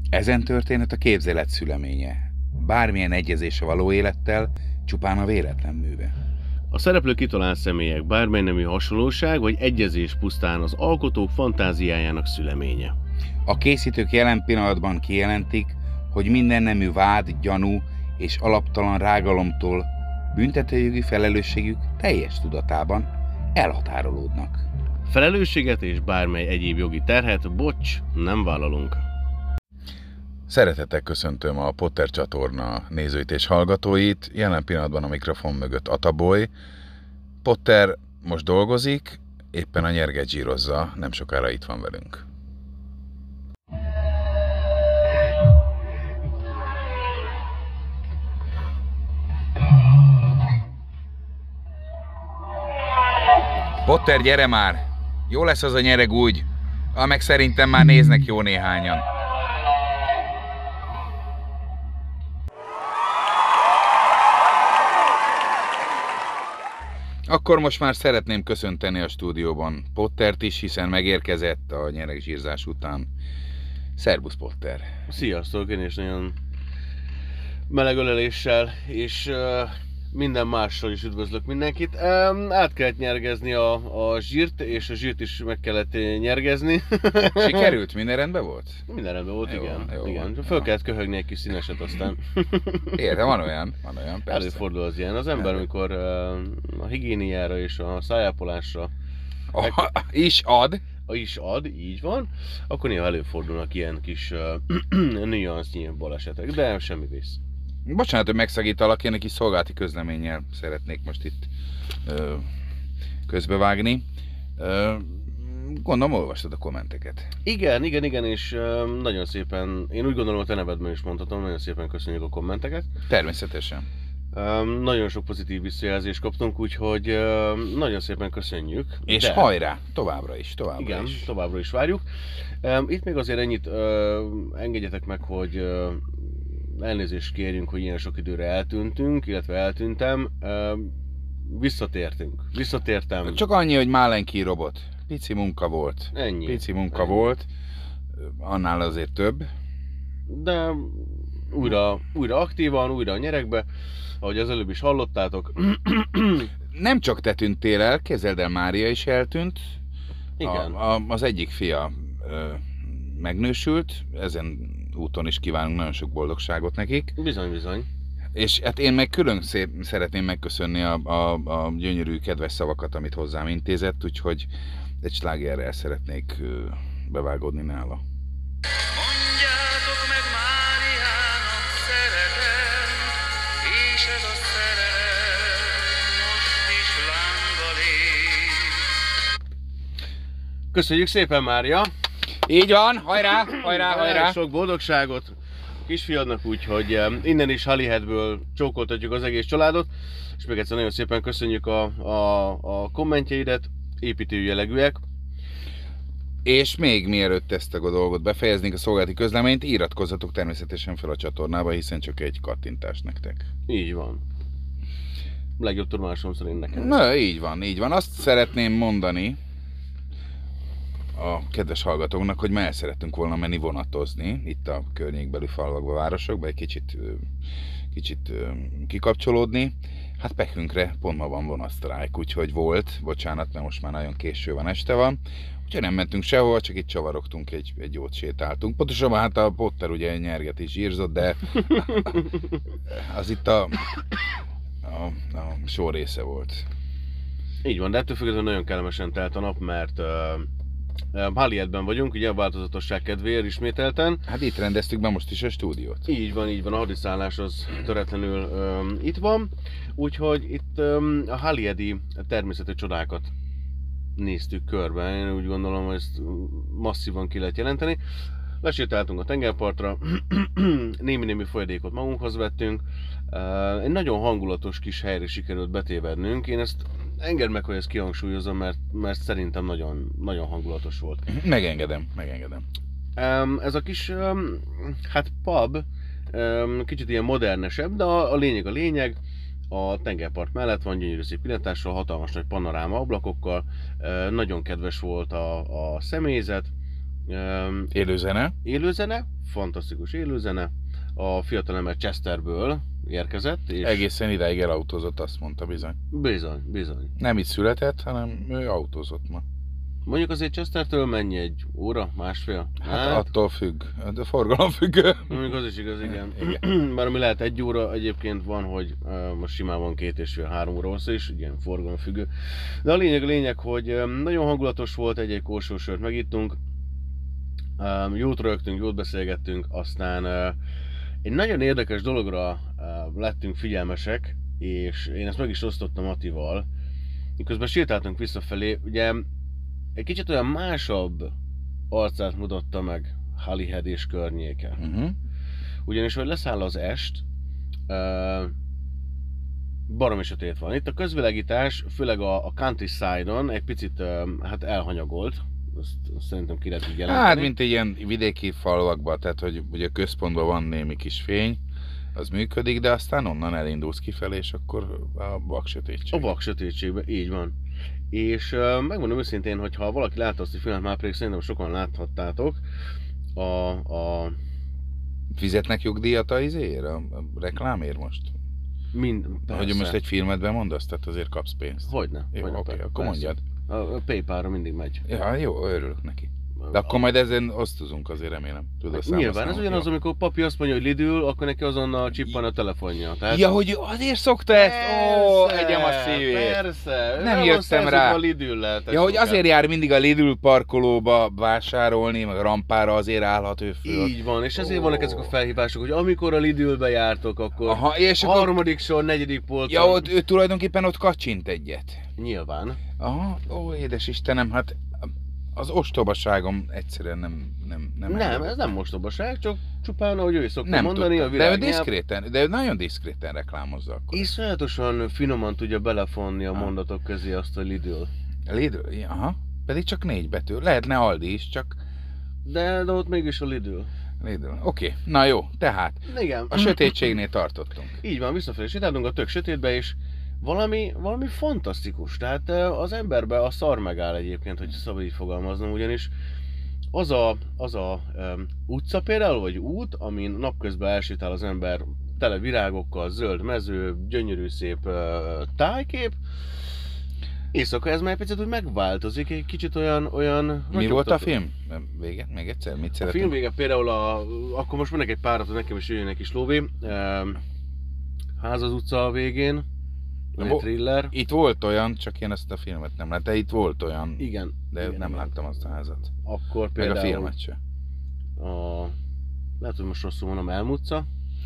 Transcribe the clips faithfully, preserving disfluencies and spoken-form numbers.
Ezen történet a képzelet szüleménye. Bármilyen egyezés a való élettel, csupán a véletlen műve. A szereplő kitalált személyek bármely nemű hasonlóság vagy egyezés pusztán az alkotók fantáziájának szüleménye. A készítők jelen pillanatban kijelentik, hogy minden nemű vád, gyanú és alaptalan rágalomtól büntetőjogi felelősségük teljes tudatában elhatárolódnak. Felelősséget és bármely egyéb jogi terhet, bocs, nem vállalunk. Szeretettel köszöntöm a Potter csatorna nézőit és hallgatóit. Jelen pillanatban a mikrofon mögött Ataboly. Potter most dolgozik, éppen a nyerget zsírozza, nem sokára itt van velünk. Potter, gyere már! Jó lesz az a nyereg úgy, ah, meg szerintem már néznek jó néhányan. Akkor most már szeretném köszönteni a stúdióban Pottert is, hiszen megérkezett a nyeregzsírzás után. Szerbusz, Potter! Sziasztok, én is nagyon meleg öleléssel és uh, minden mással is üdvözlök mindenkit. Um, át kellett nyergezni a, a zsírt, és a zsírt is meg kellett nyergezni. Sikerült? Minden rendben volt? Minden rendben volt, Jó, igen. jó, igen. jó. Föl kellett köhögni egy kis színeset aztán. Érde, van olyan, van olyan, persze. Előfordul az ilyen. Az ember, Elő. amikor uh, a higiéniára és a szájápolásra Oh, is ad. is ad, így van, akkor néha előfordulnak ilyen kis uh, nüansznyi balesetek, de semmi vész. Bocsánat, hogy megszakítalak, én egy kis szolgálati közleménnyel szeretnék most itt ö, közbevágni. Ö, gondolom, olvastad a kommenteket. Igen, igen, igen, és uh, nagyon szépen, én úgy gondolom, a te nevedben is mondhatom, nagyon szépen köszönjük a kommenteket. Természetesen. Um, nagyon sok pozitív visszajelzést kaptunk, úgyhogy uh, nagyon szépen köszönjük. És de, hajrá, továbbra is, továbbra igen, is. továbbra is várjuk. Um, itt még azért ennyit uh, engedjetek meg, hogy uh, elnézést kérjünk, hogy ilyen sok időre eltűntünk, illetve eltűntem. Uh, visszatértünk, visszatértem. Csak annyi, hogy Málenki robot. Pici munka volt. Ennyi. Pici munka Ennyi. volt. Annál azért több. De újra, újra aktívan, újra a nyeregbe, ahogy az előbb is hallottátok. Nem csak te tűntél el, képzeld el, Mária is eltűnt. Igen. A, a, az egyik fia ö, megnősült, ezen úton is kívánunk nagyon sok boldogságot nekik. Bizony, bizony. És hát én meg külön szép, szeretném megköszönni a, a, a gyönyörű, kedves szavakat, amit hozzám intézett, úgyhogy egy slágerrel szeretnék ö, bevágódni nála. Mondjátok meg Máriának, szeretem, és ez a szerelem most is lánggal ég. Köszönjük szépen, Mária! Így van, hajrá, hajrá, hajrá! Sok boldogságot kisfiadnak, úgyhogy innen is Holyheadből csókoltatjuk az egész családot, és még egyszer nagyon szépen köszönjük a, a, a kommentjeidet, építő jellegűek. És még mielőtt ezt a dolgot befejeznénk, a szolgálati közleményt, iratkozzatok természetesen fel a csatornába, hiszen csak egy kattintás nektek. Így van. Legjobb tudomásom szerint nekem. Na, így van, így van. Azt szeretném mondani a kedves hallgatóknak, hogy már el szerettünk volna menni vonatozni itt a környékbeli falvakba, városokba, egy kicsit, kicsit kikapcsolódni. Hát pekünkre pont ma van vonatsztrájk, úgyhogy volt, bocsánat, mert most már nagyon késő van, este van. Úgyhogy nem mentünk sehova, csak itt csavarogtunk, egy, egy jót sétáltunk. Pontosabban hát a Potter ugye nyerget is zsírzott, de az itt a, a, a sor része volt. Így van, de ettől függetlenül nagyon kellemesen telt a nap, mert uh, uh, Holyheadben vagyunk, ugye a változatosság kedvéért ismételten. Hát itt rendeztük be most is a stúdiót. Így van, így van, a hadiszállás az töretlenül um, itt van, úgyhogy itt um, a Holyheadi természeti csodákat néztük körbe. Én úgy gondolom, hogy ezt masszívan ki lehet jelenteni. Lesétáltunk a tengerpartra, némi-némi folyadékot magunkhoz vettünk. Uh, egy nagyon hangulatos kis helyre sikerült betévednünk. Én ezt engedd meg, hogy ezt kihangsúlyozom, mert, mert szerintem nagyon, nagyon hangulatos volt. Megengedem, megengedem. Um, ez a kis, um, hát pub, um, kicsit ilyen modernesebb, de a, a lényeg a lényeg. A tengerpart mellett van, gyönyörű szép pillantással, hatalmas nagy panoráma ablakokkal, uh, nagyon kedves volt a, a személyzet, Um, Élőzene. élőzene, fantasztikus élőzene. A fiatalember Chesterből érkezett, és Egészen ideig elautózott, azt mondta bizony. bizony, bizony. Nem itt született, hanem ő autózott ma. Mondjuk azért Chestertől mennyi egy óra, másfél? Hát attól függ, de forgalom függő. Mondjuk az is igaz, igen. Igen. Bár ami lehet egy óra, egyébként van, hogy uh, most simán van két és fél, három óra hossza is, ilyen forgalom függő. De a lényeg, a lényeg, hogy um, nagyon hangulatos volt, egy-egy kósósört megittunk, um, jót rögtünk, jót beszélgettünk, aztán uh, egy nagyon érdekes dologra uh, lettünk figyelmesek, és én ezt meg is osztottam Attival, miközben sétáltunk visszafelé, ugye egy kicsit olyan másabb arcát mutatta meg Holyhead és környéke. Uh-huh. Ugyanis, hogy leszáll az est, uh, baromi sötét van. Itt a közvilágítás, főleg a, a countryside-on egy picit uh, hát elhanyagolt. Azt, azt szerintem ki lehet így jelenteni. Hát, mint egy ilyen vidéki falvakban, tehát hogy ugye központban van némi kis fény, az működik, de aztán onnan elindulsz kifelé, és akkor a vak sötétség. A vak sötétségben, így van. És uh, megmondom őszintén, hogy ha valaki látta azt a filmet, már pedig szerintem sokan láthattátok, a, a Fizetnek jogdíjat a izéért, a, a reklámért most? mind, persze. Hogy most egy filmet bemondasz, tehát azért kapsz pénzt. Hogyne. Jó, hogyne, oké, persze. akkor mondjad. A, a PayPal-ra mindig megy. Ja, jó, örülök neki. De akkor majd ezen osztozunk, azért remélem. Tudod, Nyilván, ez ugyanaz, amikor papi azt mondja, hogy Lidl, akkor neki azonnal csippan a telefonja. Tehát... Ja, hogy azért szokta ezt? Ó, egyem a szívét. Persze, Nem jöttem rá. A Lidl-lel, Ja, hogy azért jár mindig a Lidl parkolóba vásárolni, meg a rampára azért állhat ő föl. Így van, és ezért Ó. vannak ezek a felhívások, hogy amikor a Lidlbe jártok, akkor Aha, és akkor... harmadik sor, negyedik polcon. Ja, ott ő tulajdonképpen ott kacsint egyet. Nyilván. Aha, ó, édes Istenem, hát az ostobaságom egyszerűen nem... Nem, nem, Nem, engedett. ez nem mostobaság, csak csupán, ahogy ő szokta Nem mondani, tudtam, a de ő világnyelv. diszkréten, de ő nagyon diszkréten reklámozza akkor. Iszonyatosan finoman tudja belefonni a Ah. mondatok közé azt a Lidl. Lidl, aha, pedig csak négy betű. Lehetne Aldi is, csak De, de ott mégis a Lidl. Lidl. Oké, okay. Na jó, tehát Igen. a sötétségnél tartottunk. Így van, visszafelé sétáltunk a tök sötétbe, és valami, valami fantasztikus. Tehát eh, az emberbe a szar megáll egyébként, hogy szabad így fogalmaznom, ugyanis az a, az a um, utca például, vagy út, amin napközben elsétál az ember tele virágokkal, zöld mező, gyönyörű szép uh, tájkép, éjszaka ez már egy picit úgy megváltozik, egy kicsit olyan... olyan Mi volt a ragyogtató. film? Vége? Még egyszer? Mit A szeretünk? film vége például a... Akkor most mondok egy párat, hogy nekem is jöjjön egy kis lóvé. Um, Ház az utca a végén. Egy Vo- thriller. Itt volt olyan, csak én ezt a filmet nem láttam. De itt volt olyan, Igen. de igen, nem igen. láttam azt a házat. Akkor Meg például... a filmet se. A... Lehet, hogy most rosszul mondom, Elm utca.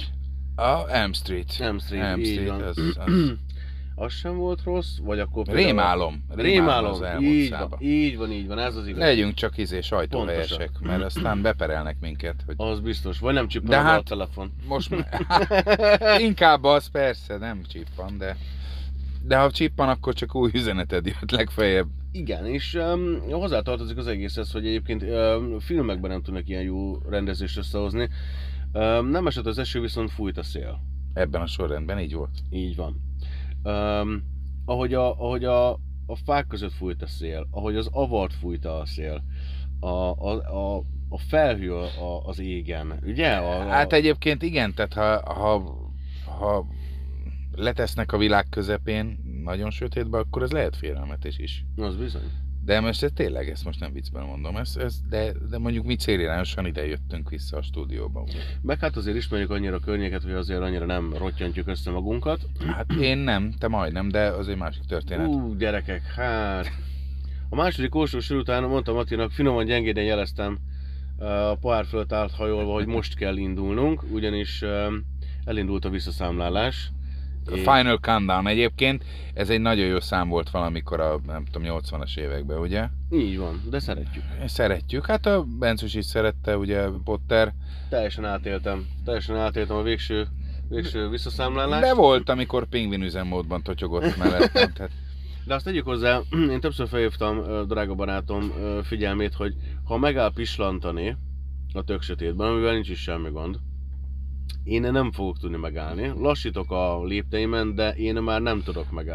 A Elm Street. Elm Street, Elm így Street, van. az, az... Az sem volt rossz, vagy akkor például... Rémálom. Rémálom, az Elm így utcába. van, így van, így van, ez az igaz. Legyünk csak izé sajtóhelyesek, Pontosan. mert aztán beperelnek minket, hogy Az biztos, vagy nem De csippan hát- a telefon. most már... Inkább az persze, nem csippan, de... De ha csippan, akkor csak új üzeneted jött legfeljebb. Igen, és um, hozzátartozik az egészhez, hogy egyébként um, filmekben nem tudnak ilyen jó rendezést összehozni. Um, nem esett az eső, viszont fújt a szél. Ebben a sorrendben így volt. Így van. Um, ahogy a, ahogy a, a fák között fújt a szél, ahogy az avart fújta a szél, a, a, a, a felhő a, a, az égen, ugye? A, a... Hát egyébként igen, tehát ha, ha, ha letesznek a világ közepén, nagyon sötétbe, akkor ez lehet félelmetes is. Az bizony. De most ez tényleg, ezt most nem viccben mondom, ez, ez, de, de mondjuk mi célirányosan ide jöttünk vissza a stúdióba. Meg hát azért ismerjük annyira a környéket, hogy azért annyira nem rottyantjuk össze magunkat. Hát én nem, te majdnem, de az egy másik történet. Ú, gyerekek, hát... A második kóstolsor után mondtam Attinak, finoman gyengéden jeleztem a pohár fölött állt hajolva, hogy most kell indulnunk, ugyanis elindult a visszaszámlálás. A Final Countdown egyébként, ez egy nagyon jó szám volt valamikor a, nem tudom, nyolcvanas években, ugye? Így van, de szeretjük. Szeretjük, hát a Bencus is szerette, ugye, Potter. Teljesen átéltem, teljesen átéltem a végső, végső visszaszámlálást. De volt, amikor pingvin üzemmódban totyogott mellettem, tehát De azt tegyük hozzá, én többször felhívtam ö, drága barátom ö, figyelmét, hogy ha megáll pislantani a tök sötétben, amivel nincs is semmi gond, én nem fogok tudni megállni. Lassítok a lépteimen, de én már nem tudok megállni.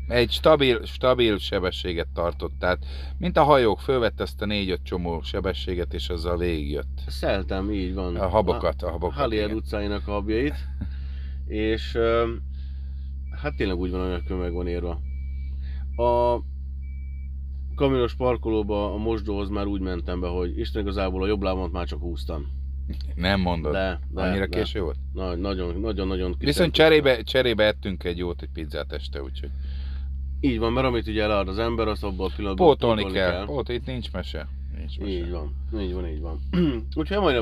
egy stabil, stabil sebességet tartott, tehát mint a hajók, fölvette ezt a négy-öt csomó sebességet, és azzal végigjött. Szeltem, így van. A habokat, a habokat, Halier igen. utcáinak a habjait. És ö, hát tényleg úgy van, hogy meg van érve. A kamionos parkolóba, a mosdóhoz már úgy mentem be, hogy Isten igazából a jobb lábamat már csak húztam. Nem mondod? De, de, Annyira de. késő volt? Na, nagyon, nagyon, nagyon Viszont cserébe, cserébe ettünk egy jót, egy pizzát este, úgyhogy Így van, mert amit ugye elad az ember, azt abban a pillanatban pótolni kell. kell. Pót, itt nincs mese. Nincs mese. Így van, így van, így van. Úgyhogy majd a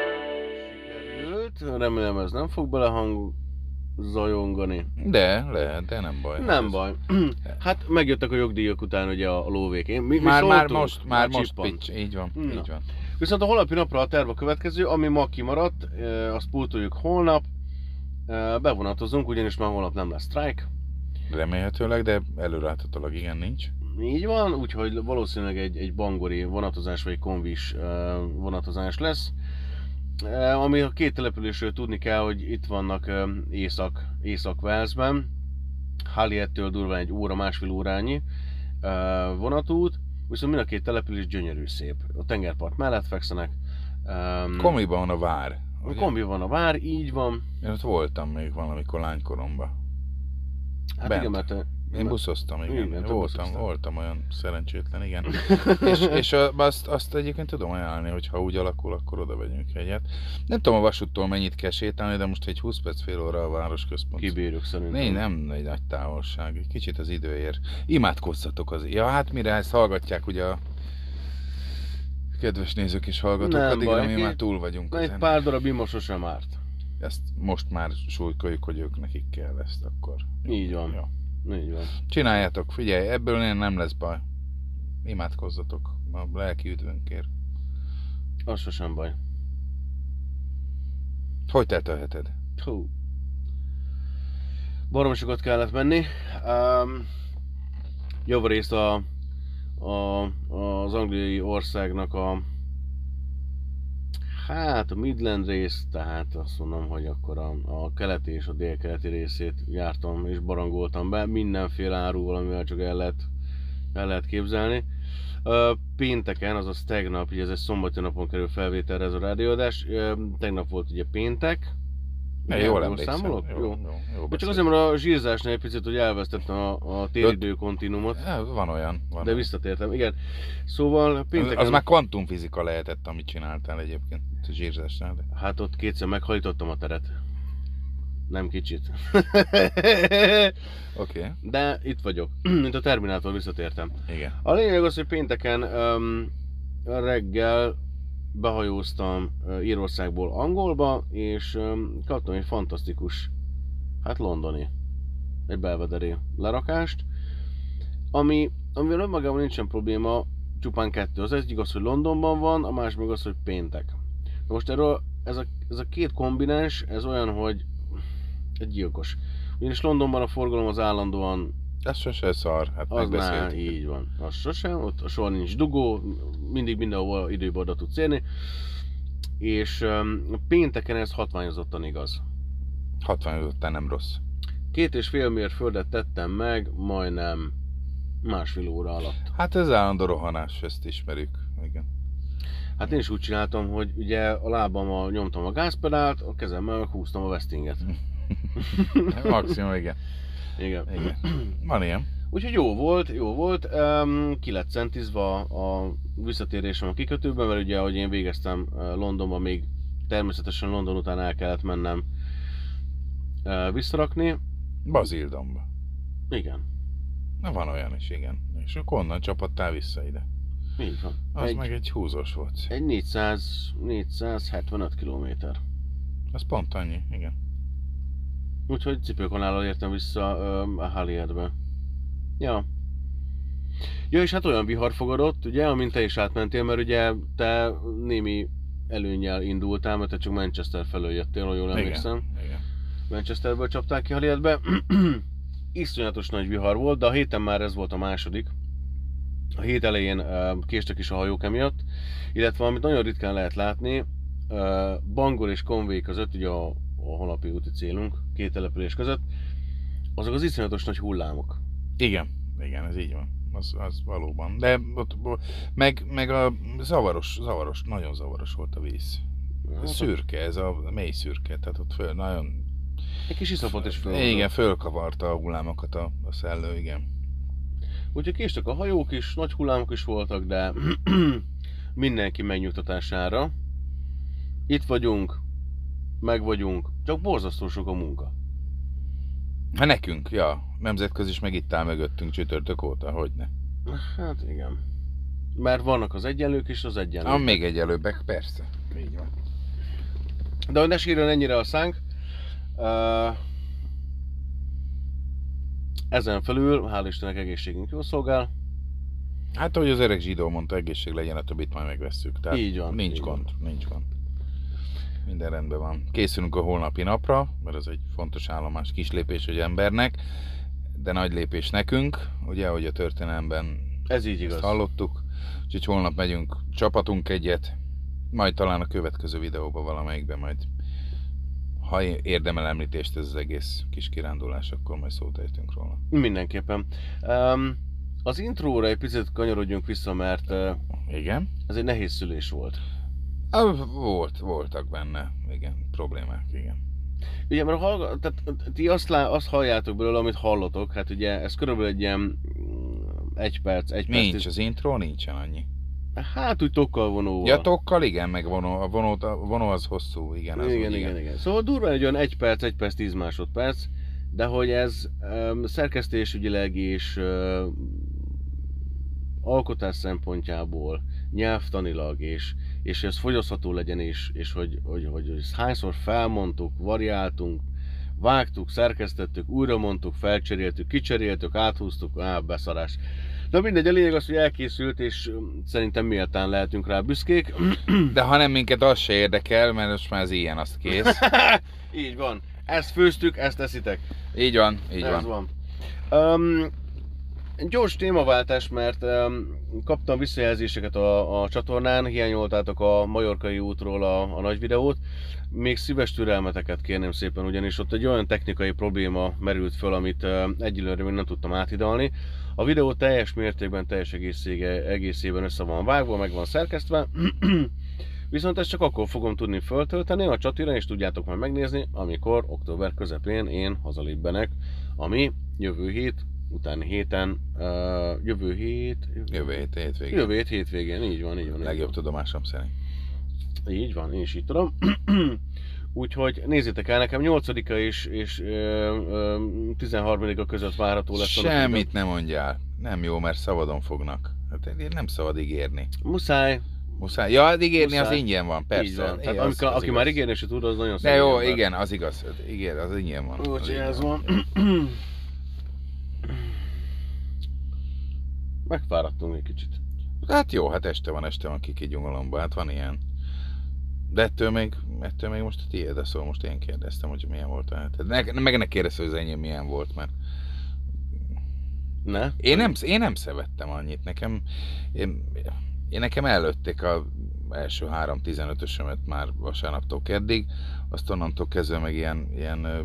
sikerült, remélem ez nem fog belehang zajongani. De, lehet, de nem baj. Nem Ez- baj. Hát megjöttek a jogdíjak után ugye a lóvék. Én, mi, mi Már, már szóltunk, most, már most csippant. pitch, így van, Na. így van. Viszont a holnapi napra a terv a következő, ami ma kimaradt, eh, azt pótoljuk holnap. Eh, Bevonatozunk, ugyanis már holnap nem lesz sztrájk. Remélhetőleg, de előreláthatólag igen, nincs. Így van, úgyhogy valószínűleg egy, egy bangori vonatozás vagy egy konvis eh, vonatozás lesz. Eh, Ami a két településről tudni kell, hogy itt vannak eh, észak, Észak-Walesben. Haliettől durván egy óra, másfél órányi eh, vonatút, viszont mind a két település gyönyörű szép. A tengerpart mellett fekszenek. Um, Komiban van a vár. a ugye? kombi van a vár, így van. Én ott voltam még valamikor lánykoromban. Hát Bent. igen, mert te, Én buszoztam, igen. Igen, igen te voltam, buszoztál. voltam olyan szerencsétlen, igen. és és a, azt, azt egyébként tudom ajánlani, hogy ha úgy alakul, akkor oda vegyünk egyet. Nem tudom a vasúttól mennyit kell sétálni, de most egy húsz perc, fél óra a városközpont. kibírjuk szerintem. Né, nem egy nagy távolság, egy kicsit az időért. Imádkozzatok az... Ja, hát mire ezt hallgatják ugye a kedves nézők és hallgatók, Nem addigra baj, mi ki- már túl vagyunk Egy ezen. pár darab ima sosem árt. Ezt most már súlykoljuk, hogy ők nekik kell ezt akkor. Jó. Így van. Jó. Így van. Csináljátok, figyelj, ebből nem, nem lesz baj. Imádkozzatok a lelki üdvönkért. Az sosem baj. Hogy telt a heted? Hú. Baromi sokat kellett menni. Um, javarészt a, a, az angliai országnak a hát a Midland rész, tehát azt mondom, hogy akkor a, a keleti és a délkeleti részét jártam és barangoltam be, mindenféle árúval, amivel csak el lehet, el lehet képzelni. Ö, Pénteken, azaz tegnap, ugye ez egy szombati napon kerül felvételre ez a rádióadás, ö, tegnap volt ugye péntek. Ne, Ugye, jól emlékszem. számolok? Jó, Jó. jó, jó De csak beszél. azért, mert a zsírzásnál egy picit, hogy elvesztettem a, a téridő kontinumot, Ja, van olyan. Van de olyan. visszatértem, igen. Szóval Az, pénteken... az már kvantumfizika lehetett, amit csináltál egyébként a zsírzásnál. De... Hát ott kétszer meghajtottam a teret. Nem kicsit. Oké, okay. De itt vagyok. Mint a Terminátor, visszatértem. igen. A lényeg az, hogy pénteken um, reggel behajóztam uh, Írországból Angolba, és um, kaptam egy fantasztikus, hát londoni, egy belvederi lerakást, ami, amivel önmagában nincsen probléma, csupán kettő. Az egyik az, hogy Londonban van, a másik meg az, hogy péntek. Na most erről ez a, ez a két kombinás, ez olyan, hogy egy gyilkos. Ugyanis Londonban a forgalom az állandóan Ez sose szar, hát az már megbeszéltük. így van. Az sosem, ott soha nincs dugó, mindig mindenhol időben oda tudsz érni. És um, pénteken ez hatványozottan igaz. hatvanöt nem rossz. Két és fél mérföldet tettem meg, majdnem másfél óra alatt. Hát ez állandó rohanás, ezt ismerjük. Igen. Hát én is úgy csináltam, hogy ugye a lábammal nyomtam a gázpedált, a kezemmel meg húztam a Westinget. Maximum, igen. Igen. igen. Van ilyen. Úgyhogy jó volt, jó volt. Um, ki lett centizva a visszatérésem a kikötőben, mert ugye, ahogy én végeztem uh, Londonban, még természetesen London után el kellett mennem uh, visszarakni. Bazildomba. Igen, Na van olyan is, igen. És akkor onnan csapattál vissza ide. így van. Az egy, meg egy húzós volt. egy négyszáz, négyszázhetvenöt kilométer. Az pont annyi, igen. Úgyhogy cipőkanállal értem vissza uh, a Halierbe. Ja. Ja, és hát olyan vihar fogadott, ugye, amint te is átmentél, mert ugye te némi előnnyel indultál, mert te csak Manchester felől jöttél, ha jól emlékszem. Igen, igen. Manchesterből csapták ki Halierbe. Iszonyatos nagy vihar volt, de a héten már ez volt a második. A hét elején uh, késtek is a hajók emiatt, illetve amit nagyon ritkán lehet látni, uh, Bangor és Conway között, ugye a, a holnapi úti célunk, két település között, azok az iszonyatos nagy hullámok. Igen, igen, ez így van. Az, az valóban. De ott, meg, meg a zavaros, zavaros, nagyon zavaros volt a víz. Hát, Szürke, ez a mély szürke, tehát ott föl, nagyon... egy kis iszapot is föl. Igen, fölkavarta a hullámokat a, a szellő, igen. Úgyhogy késtek a hajók is, nagy hullámok is voltak, de mindenki megnyugtatására. Itt vagyunk, meg vagyunk, csak borzasztó sok a munka. Hát nekünk, ja, nemzetközi is meg itt áll mögöttünk csütörtök óta, hogyne. Hát igen. Mert vannak az egyenlők és az egyenlők. Ah, még egyelőbbek, persze. Így van. De hogy ne sírjon ennyire a szánk. Uh, ezen felül, hál' Istennek egészségünk jól szolgál. Hát ahogy az öreg zsidó mondta, egészség legyen, a többit majd megvesszük. Tehát Így van, nincs így gond, nincs gond. Minden rendben van. Készülünk a holnapi napra, mert ez egy fontos állomás, kis lépés egy embernek, de nagy lépés nekünk, ugye, ahogy a történelemben Ez így igaz. ezt hallottuk. Úgyhogy holnap megyünk, csapatunk egyet, majd talán a következő videóban valamelyikben majd, ha érdemel említést ez az egész kis kirándulás, akkor majd szót ejtünk róla. Mindenképpen. Um, az intróra egy picit kanyarodjunk vissza, mert uh, Igen? ez egy nehéz szülés volt. Ah, volt, voltak benne, igen, problémák, igen. Ugye, mert hallga, tehát, ti azt, lá, azt halljátok belőle, amit hallotok, hát ugye ez körülbelül egy ilyen mm, egy perc, egy perc. Nincs, és- az intro nincsen annyi. Hát úgy tokkal vonóval. Ja, tokkal igen, meg vonó, a vonó, a vonó az hosszú, igen. Az Igen, úgy, igen, igen. Szóval durván egy olyan egy perc, egy perc, tíz másodperc, de hogy ez um, szerkesztésügyileg és uh, alkotás szempontjából, nyelvtanilag, és, és ez fogyasztható legyen, és, és hogy, hogy, hogy, hogy ezt hányszor felmondtuk, variáltunk, vágtuk, szerkesztettük, újra mondtuk, felcseréltük, kicseréltük, áthúztuk, á, beszarás. De mindegy, a lényeg az, hogy elkészült, és um, szerintem méltán lehetünk rá büszkék. De ha nem minket az se érdekel, mert most már ez ilyen, azt kész. Így van. Ezt főztük, ezt eszitek. Így van, így Ez van. van. Um, gyors témaváltás, mert um, kaptam visszajelzéseket a, a csatornán, hiányoltátok a Majorkai útról a, a nagy videót. Még szíves türelmeteket kérném szépen, ugyanis ott egy olyan technikai probléma merült föl, amit uh, egyelőre még nem tudtam áthidalni. A videó teljes mértékben, teljes egészsége, egészében össze van vágva, meg van szerkesztve. Viszont ezt csak akkor fogom tudni föltölteni a csatornán, és tudjátok majd megnézni, amikor október közepén én hazalibbenek, ami jövő hét, utáni héten, uh, jövő hét... Jövő hét hétvégén. Jövő hét hétvégén, így van, így van. Így Legjobb van. tudomásom szerint. Így van, én is így tudom. Úgyhogy nézzétek el, nekem nyolcadika és, és ö, ö, tizenharmadika között várható lesz. a Semmit nem mondjál. Nem jó, mert szabadon fognak. Hát nem szabad ígérni. Muszáj. Muszáj. Ja, hát ígérni Muszáj. az ingyen van, persze. Így van. Tehát Az- amikor, az aki igaz. már ígérni se tud, az nagyon De szegény jó, ember. igen, az igaz. Igen, az ingyen van. Az Úgyhogy ingyen ez van. Megfáradtunk egy kicsit. Hát jó, hát este van, este van kiki gyungolomba, hát van ilyen. De ettől még, ettől még most a tiéd, de szóval most én kérdeztem, hogy milyen volt a heted. Ne, meg ne kérdeztem, hogy az enyém milyen volt, mert Ne? én nem, én nem szevettem annyit, nekem, én, én nekem előtték a első három tizenötösömet már vasárnaptól keddig, azt onnantól kezdve meg ilyen, ilyen ö,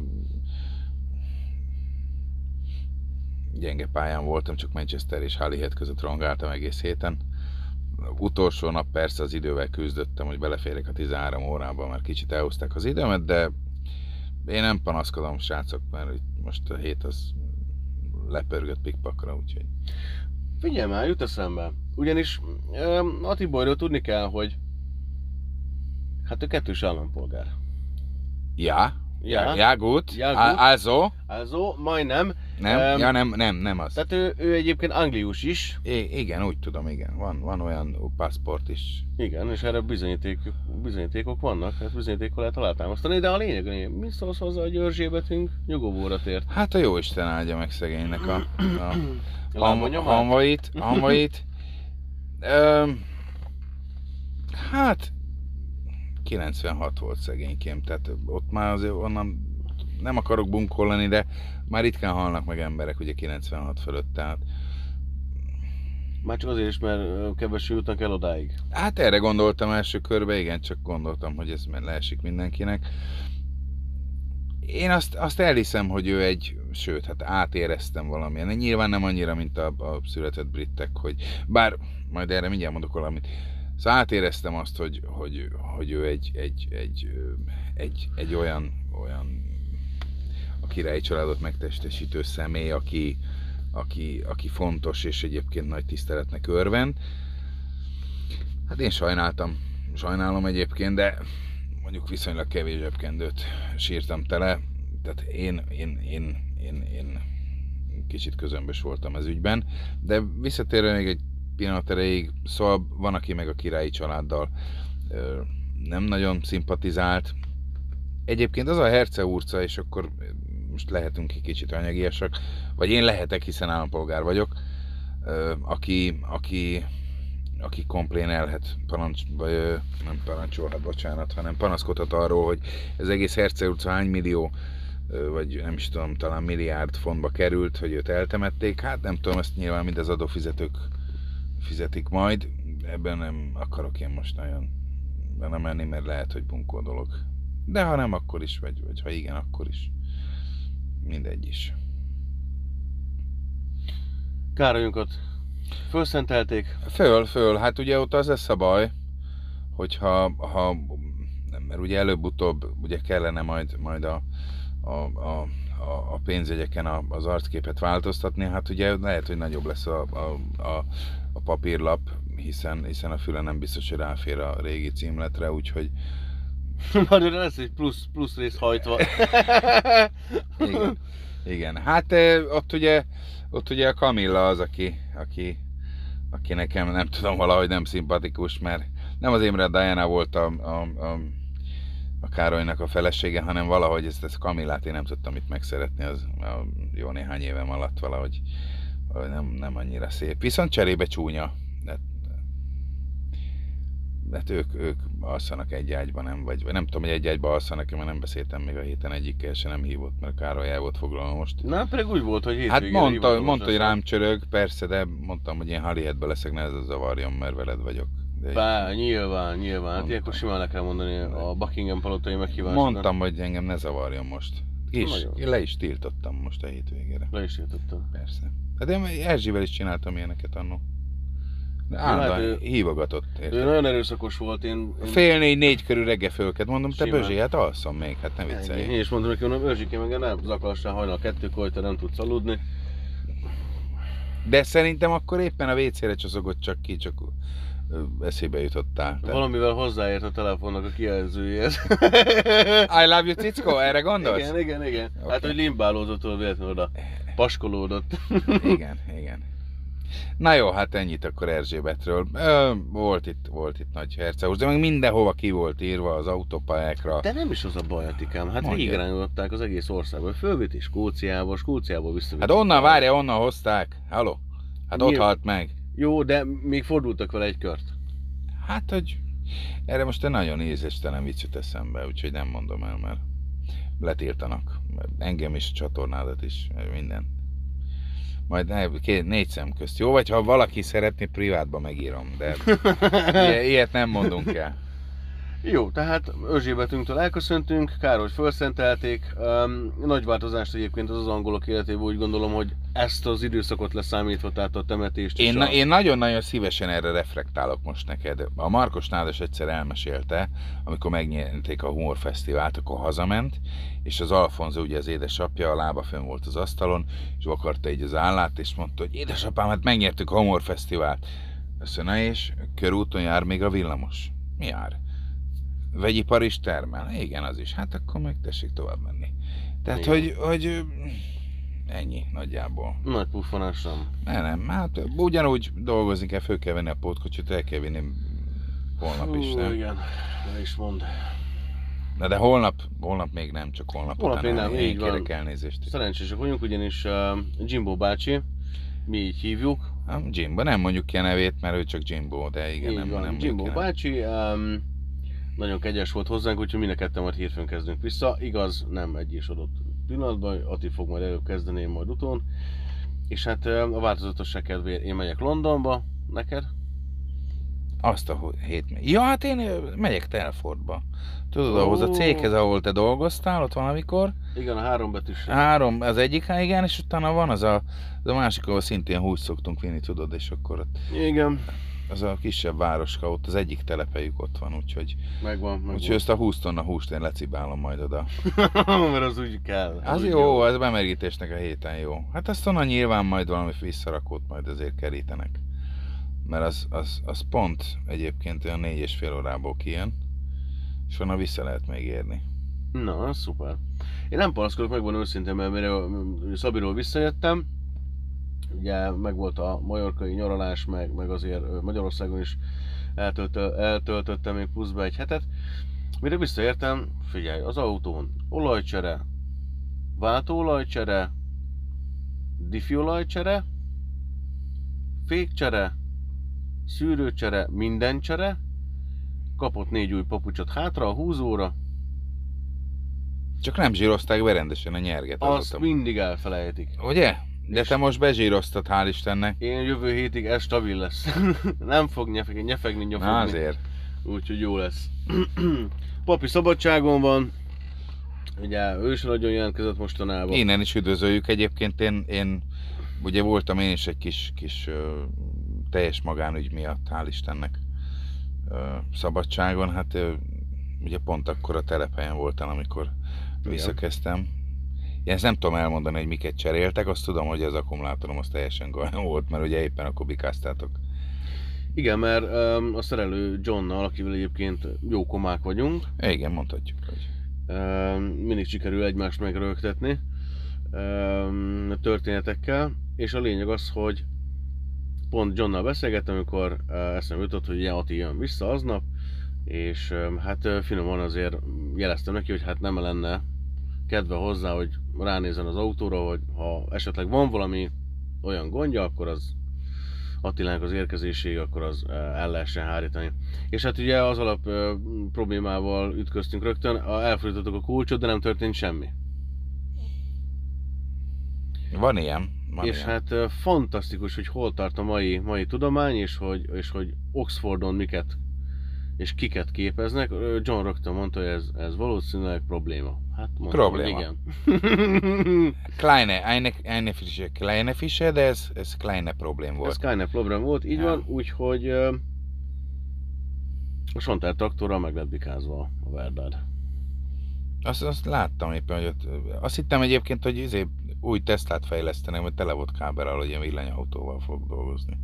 gyenge pályán voltam, csak Manchester és Holyhead között rongáltam egész héten. Utolsó nap persze az idővel küzdöttem, hogy beleférek a tizenhárom órába, mert kicsit elhúzták az időmet, de én nem panaszkodom, srácok, mert itt most a hét az lepörgött pikpakra, úgyhogy... Figyelj már, jut eszembe. Ugyanis ö, a Tiborról tudni kell, hogy hát ő kettős állampolgár. Ja, Ja. ja, ja gut, Ja, gut. Al- also, Also, majdnem. nem, Em, ja, nem, nem, nem az. Tehát ő, ő egyébként anglius is. I- igen, úgy tudom, igen, van, van olyan passzport is. Igen, és erre bizonyíték, bizonyítékok vannak, hát bizonyítékot lehet alátámasztani, de a lényeg, a lényeg, mi szólsz hozzá, hogy Erzsébetünk nyugovóra tért? Hát a jóisten áldja meg szegénynek a, a Lábon ham, nyomát? hamvait, hamvait. Öm, hát kilencvenhat volt szegénykém, tehát ott már azért onnan nem akarok bunkolni, de már ritkán halnak meg emberek ugye kilencvenhat fölött, tehát Már csak azért is, mert kevesen jutnak el odáig. hát erre gondoltam első körbe, igen, csak gondoltam, hogy ez leesik mindenkinek. Én azt, azt elhiszem, hogy ő egy, sőt, hát átéreztem valamilyen. Nyilván nem annyira, mint a, a született britek, hogy bár majd erre mindjárt mondok valamit. Szóval átéreztem azt, hogy, hogy, hogy ő egy, egy, egy, egy, egy olyan, olyan a királyi családot megtestesítő személy, aki, aki, aki fontos és egyébként nagy tiszteletnek örvend. Hát én sajnáltam, sajnálom egyébként, de mondjuk viszonylag kevés zsebkendőt sírtam tele, tehát én, én, én, én, én kicsit közömbös voltam ez ügyben, de visszatérve még egy pillanat erejéig, szóval van, aki meg a királyi családdal ö, nem nagyon szimpatizált. Egyébként az a herceurca, és akkor most lehetünk egy kicsit anyagiasak, vagy én lehetek, hiszen állampolgár vagyok, ö, aki, aki aki komplénelhet, parancs, vagy nem parancsolhat, bocsánat, hanem panaszkodhat arról, hogy ez egész herceurca hány millió, vagy nem is tudom, talán milliárd fontba került, hogy őt eltemették. Hát nem tudom, ezt nyilván mind az adófizetők fizetik majd. Ebben nem akarok én most nagyon benne menni, mert lehet, hogy bunkó dolog. De ha nem, akkor is, vagy, vagy ha igen, akkor is. Mindegy is. Károlyunkat fölszentelték. Föl, föl. Hát ugye ott az lesz a baj, hogyha, ha, mert ugye előbb-utóbb ugye kellene majd, majd a, a, a, a pénzjegyeken az arcképet változtatni, hát ugye lehet, hogy nagyobb lesz a, a, a, a papírlap, hiszen, hiszen a füle nem biztos, hogy ráfér a régi címletre, úgyhogy Majd lesz egy plusz, plusz rész hajtva. igen, igen. Hát ott ugye, ott ugye a Kamilla az, aki, aki, aki nekem nem tudom, valahogy nem szimpatikus, mert nem az Imre Diana volt a, a, a, a Károlynak a felesége, hanem valahogy ezt, ezt Kamillát én nem tudtam itt megszeretni az a jó néhány évem alatt, valahogy, valahogy nem, nem annyira szép. Viszont cserébe csúnya. De, de ők, ők alszanak egy ágyban, nem? Vagy, vagy nem tudom, hogy egy ágyban alszanak, mert nem beszéltem még a héten egyikkel, se nem hívott, mert Károly el volt foglalva most. Na, pedig úgy volt, hogy hétvégén Hát mondta, hivatalos mondta hogy lesz. rám csörög, persze, de mondtam, hogy én Hollywoodba leszek, ne ez a zavarjon, mert veled vagyok. De Bá, nyilván, nyilván. Hát Mondtam. ilyenkor simán le kell mondani a Buckingham palotai meghívásokat. mondtam, hogy engem ne zavarjon most. És Nagyon. én le is tiltottam most a hétvégére. Le is értettem. Persze. Hát én Erzsivel is csináltam ilyeneket annó. De Hát állandóan ő- hívogatott, Ő érted? nagyon erőszakos volt, én... én... Fél négy, négy körül reggel fölked, mondom, te Simán. Bözsi, hát alszom még, hát ne Ennyi. viccelj. Én is mondom neki, mondom, Örzsikém, engem nem zaklassál hajnal kettőkor, hogy te nem tudsz aludni. De szerintem akkor éppen a vécére csaszogott csak ki, csak ö, eszébe jutottál. Te- Valamivel hozzáért a telefonnak a kijelzőjéhez. I love you, Cickó, erre gondolsz? Igen, igen, igen. Oké. Hát, hogy limbálódott volna véletlenül oda. Paskolódott. Igen, igen. Na jó, hát ennyit akkor Erzsébetről. Ö, volt itt, volt itt nagy hercegus, de meg mindenhova ki volt írva az autópályákra. De nem is az a baj, Atikám. Hát Mondja. végigirányolták az egész országból. Fölvitt Skóciába, Skóciából visszavitt. Hát onnan, várja, onnan hozták. Halló? Hát ott Nyilván. halt meg. Jó, de még fordultak vele egy kört. Hát, hogy erre most egy nagyon ízléstelen vicc jut eszembe, úgyhogy nem mondom el, mert letiltanak. Engem is, a csatornádat is, minden. Majd ne, két, négy szem közt, jó? Vagy ha valaki szeretné, privátba megírom, de ilyet, ilyet nem mondunk el. Jó, tehát Erzsébetünktől elköszöntünk, Károlyt felszentelték. Um, nagy változást egyébként az az angolok életében úgy gondolom, hogy ezt az időszakot leszámítva, tehát a temetést Én, és na, a... én nagyon-nagyon szívesen erre reflektálok most neked. A Markos Nádas egyszer elmesélte, amikor megnyerték a humorfesztivált, akkor hazament, és az Alfonso, ugye az édesapja, a lába fönn volt az asztalon, és vakarta így az állát, és mondta, hogy édesapám, hát megnyertük a humorfesztivált. Azt mondja, na és körúton jár még a villamos? Mi jár? Vegyipar is termel? Igen, az is. Hát akkor meg tessék tovább menni. Tehát, Igen. hogy, hogy ö, ennyi nagyjából. Nagy puffanás sem. Ne, nem, hát ugyanúgy dolgozni kell, föl kell venni a pótkocsit, el kell vinni holnap is, Hú, nem? igen, ne is mondd. Na de holnap, holnap még nem, csak holnap Holnap után még nem, én így van. kérek elnézést. Szerencsések vagyunk, ugyanis uh, Jimbo bácsi, mi így hívjuk. Nem, Jimbo, nem mondjuk ki a nevét, mert ő csak Jimbo, de igen, Így nem, van, nem mondjuk Jimbo ki a nevét. bácsi, um, nagyon kegyes volt hozzánk, úgyhogy mind a ketten majd hétfőn kezdünk vissza. Igaz, nem egy is adott pillanatban, Ati fog majd előbb kezdeni, én majd utón. És hát uh, a változatosság kedvéért én megyek Londonba, neked? Azt a hét... Ja, hát én ö, megyek Telfordba. Tudod, Ó. ahhoz a céghez, ahol te dolgoztál, ott valamikor. Igen, a három betűs. Három, az egyik, hát igen, és utána van az a, az a másik, ahol szintén húst szoktunk vinni, tudod, és akkor ott, Igen, az a kisebb városka, ott az egyik telepejük ott van, úgyhogy, megvan, megvan. úgyhogy ezt a húsz tonna húst én lecibálom majd oda. Mert az úgy kell. Az úgy jó, az bemerítésnek a héten jó. Hát azt onnan nyilván majd valami visszarakót majd azért kerítenek. Mert az, az, az pont egyébként olyan négy és fél órából kijön, és onnan vissza lehet még érni. Na, az szuper. Én nem panaszkodok, megmondom őszintén, mert mire Szabiról visszajöttem, ugye megvolt a majorkai nyaralás, meg, meg azért Magyarországon is eltölt, eltöltöttem még pluszba egy hetet. Mire visszaértem, figyelj, az autón olajcsere, váltóolajcsere, diffiolajcsere, fékcsere, szűrőcsere, minden csere, kapott négy új papucsot hátra a húzóra, Csak nem zsírozták be rendesen a nyerget azt azóta. mindig elfelejtik. Ugye? De És- te most bezsíroztad, hál' Istennek. Én jövő hétig ez stabil lesz. Nem fog nyefegni, nyefegni, Na nyafogni. azért. Úgyhogy jó lesz. Papi szabadságon van. Ugye ő is nagyon jelentkezett mostanában. Innen is üdvözöljük egyébként, én, én ugye voltam én is egy kis, kis ö, teljes magánügy miatt, hál' Istennek ö, szabadságon, hát ö, ugye pont akkor a telephelyen voltam, amikor visszakezdtem. Én ezt nem tudom elmondani, hogy miket cseréltek, azt tudom, hogy az akkumulátorom az teljesen gajon volt, mert ugye éppen akkor bikáztátok. Igen, mert um, a szerelő Johnnal, akivel egyébként jó komák vagyunk, Igen, mondhatjuk, hogy um, mindig sikerül egymást megrögtetni um, történetekkel, és a lényeg az, hogy pont Johnnal beszélgettem, amikor uh, eszembe jutott, hogy ugye Ati jön vissza aznap, és um, hát uh, finoman azért jeleztem neki, hogy hát nem lenne kedve hozzá, hogy ránézzen az autóra, hogy ha esetleg van valami olyan gondja, akkor az Attilának az érkezéséig, akkor az uh, el lehessen hárítani. És hát ugye az alap uh, problémával ütköztünk rögtön, a- elfordítottuk a kulcsot, de nem történt semmi. van ilyen. Van És ilyen. hát uh, fantasztikus, hogy hol tart a mai, mai tudomány, és hogy, és hogy Oxfordon miket és kiket képeznek. Ö, John rögtön mondta, hogy ez, ez valószínűleg probléma. Hát mondtam, Probléma. hogy igen. Kleine, eine, eine Fische, kleine Fische, de ez, ez kleine problém volt. Ez keine problem volt, így Ja. van, úgyhogy ö, a Sonter traktorral meg lett bikázva a Verdád. Azt, azt láttam éppen, hogy ott, azt hittem egyébként, hogy izé, új Teslát fejlesztenek, mert tele volt kábelral, hogy ilyen villanyautóval fog dolgozni.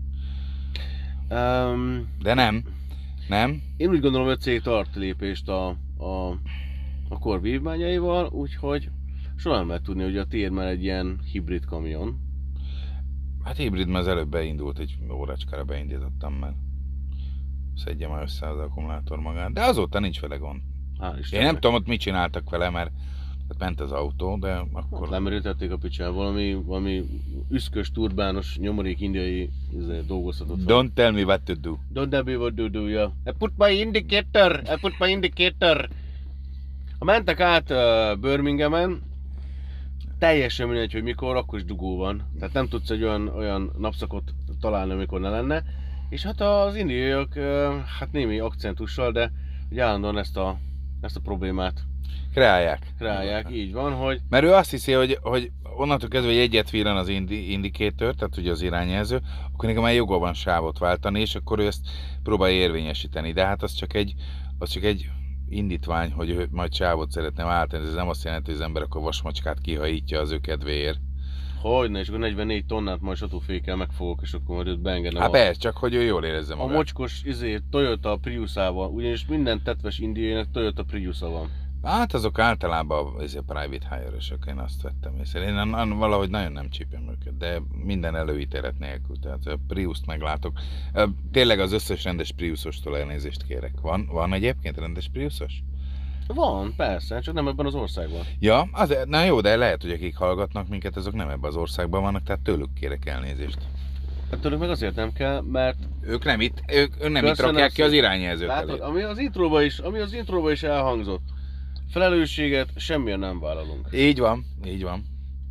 Um, De nem, nem. én úgy gondolom, hogy a cég tart lépést a, a, a kor vívmányaival, úgyhogy soha nem lehet tudni, hogy a tiéd már egy ilyen hibrid kamion. Hát hibrid, mert az előbb beindult, egy órácskára beindítottam, mert szedje már össze az akkumulátor magát. De azóta nincs vele gond. Hál' Én Istennek. nem tudom, ott mit csináltak vele, mert hát ment az autó, de Akkor akkor... lemerítették a picsán, valami, valami üszkös, turbános, nyomorék indiai izé, dolgoztatott fel. Don't tell me what to do. Don't tell me what to do, yeah. I put my indicator, I put my indicator. Ha mentek át uh, Birminghamen, teljesen mindegy, hogy mikor, akkor is dugó van. Tehát nem tudsz egy olyan, olyan napszakot találni, amikor ne lenne. És hát az indiaiak, uh, hát némi akcentussal, de ugye állandóan ezt a, ezt a problémát Kreálják. kreálják. Így van, hogy Mert ő azt hiszi, hogy, hogy onnantól kezdve, hogy egyet villan az indi, indikétör, tehát ugye az irányjelző, akkor nekem már joga van sávot váltani, és akkor ő ezt próbálja érvényesíteni. De hát az csak egy, az csak egy indítvány, hogy ő majd sávot szeretne váltani. Ez nem azt jelenti, hogy az ember akkor vasmacskát kihajítja az ő kedvéért. hogyne, és akkor negyvennégy tonnát majd satófékkel megfogok, és akkor majd őt beengedem Hát a, persze, csak hogy ő jól érezze a magát. mocskos izé, Toyota Priusával, ugyanis minden tetves indiainek Toyota Priusa van. Hát azok általában ez a private hire-ösök, én azt vettem észre. Én an- an- valahogy nagyon nem csípem őket, de minden előítélet nélkül. Tehát a Priust meglátok. Ö, Tényleg az összes rendes Priusostól elnézést kérek. Van, van egyébként rendes Priusos? Van, persze, csak nem ebben az országban. Ja, az, na jó, de lehet, hogy akik hallgatnak minket, azok nem ebben az országban vannak, tehát tőlük kérek elnézést. Hát tőlük meg azért nem kell, mert Ők nem itt, ők, ők nem itt Köszönöm rakják ki az szépen. irányjelzőt elé. látod, ami az intróba is, ami az intróba is elhangzott. Felelősséget semmilyen nem vállalunk. Így van, így van.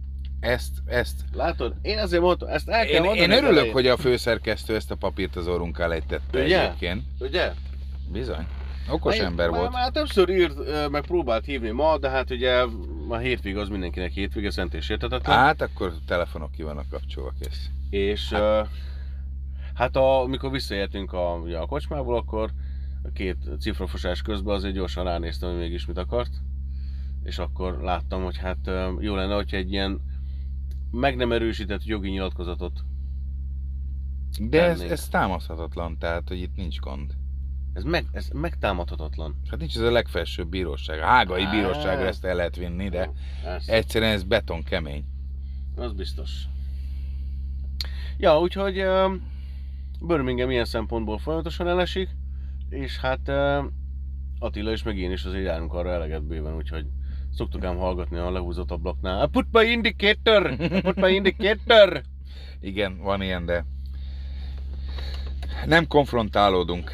ezt, ezt... Látod? Én azért mondtam, ezt el kell Én, mondani. én az örülök, elején. hogy a főszerkesztő ezt a papírt az orrunk alá tette Ugye? egyébként. Ugye? Bizony. Okos Hát, ember már, volt. Már többször írt, ö, meg próbált hívni ma, de hát ugye a hétvég az mindenkinek hétvége, szent és érthetetlen. Hát akkor telefonok ki vannak kapcsolva, kész. És hát, hát a, amikor visszaértünk a, ugye a kocsmából, akkor a két cifrafosás közben azért gyorsan ránéztem, hogy mégis mit akart. És akkor láttam, hogy hát ö, jó lenne, hogyha egy ilyen meg nem erősített jogi nyilatkozatot. De ez, tennénk. ez támaszhatatlan, tehát hogy itt nincs gond. Ez, meg, ez megtámadhatatlan. Hát nincs ez a legfelsőbb bíróság. A hágai Á. bíróságra ezt el lehet vinni, de Persze. egyszerűen ez beton kemény. Az biztos. Ja, úgyhogy uh, Birmingham ilyen szempontból folyamatosan elesik, és hát uh, Attila is meg én is azért járunk arra eleget bőven, úgyhogy szoktuk ám hallgatni a lehúzott ablaknál. I put my indicator! I put my indicator! Igen, van ilyen, de nem konfrontálódunk.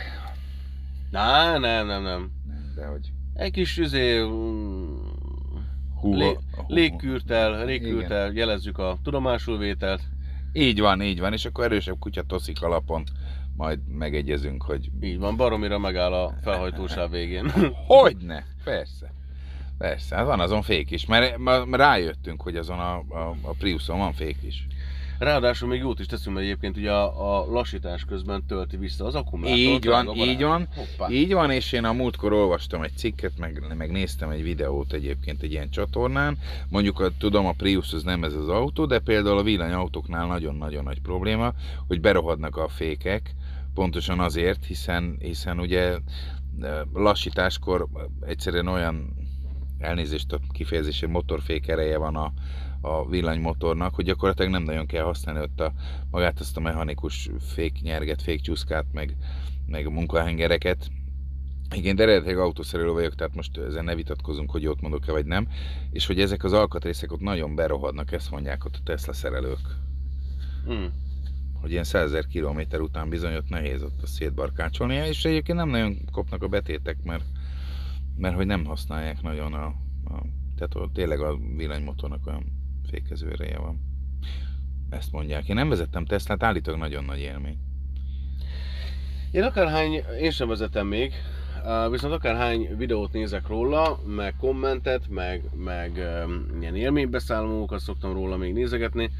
Ná, nem, nem, nem. Nem, de hogy Egy kis üzé, mm, hú, lé, hú- légkürtel, Igen. légkürtel, jelezzük a tudomásulvételt. Így van, így van, és akkor erősebb kutya toszik alapon majd megegyezünk, hogy Így van, baromira megáll a felhajtósáv végén. hogyne, persze. Persze, hát van azon fék is, mert ma- ma rájöttünk, hogy azon a, a, a Priuson van fék is. Ráadásul még jót is teszünk, mert egyébként ugye a, a lassítás közben tölti vissza az akkumulátort. Így van, drága barát. így van. Hoppá. Így van, és én a múltkor olvastam egy cikket, meg, meg néztem egy videót egyébként egy ilyen csatornán. Mondjuk a, tudom, a Prius az nem ez az autó, de például a villanyautóknál nagyon-nagyon nagy probléma, hogy berohadnak a fékek, pontosan azért, hiszen, hiszen ugye lassításkor egyszerűen olyan, elnézést a kifejezésén, motorfék ereje van a, a villanymotornak, hogy gyakorlatilag nem nagyon kell használni ott a, magát azt a mechanikus féknyerget, fékcsúszkát, meg, meg a munkahengereket. Igen, de eredetileg autószerelő vagyok, tehát most ezen ne vitatkozunk, hogy jót mondok-e vagy nem, és hogy ezek az alkatrészek ott nagyon berohadnak, ezt mondják ott a Tesla szerelők. Hmm. Hogy ilyen százezer kilométer után bizony ott nehéz ott a szétbarkácsolnia, és egyébként nem nagyon kopnak a betétek, mert, mert hogy nem használják nagyon a, a tehát ott tényleg a villanymotornak olyan fékező ereje van. Ezt mondják. Én nem vezettem Teslát, állítólag nagyon nagy élmény. Én akárhány, én sem vezetem még, uh, viszont akárhány videót nézek róla, meg kommentet, meg, meg um, ilyen élménybeszámolókat szoktam róla még nézegetni,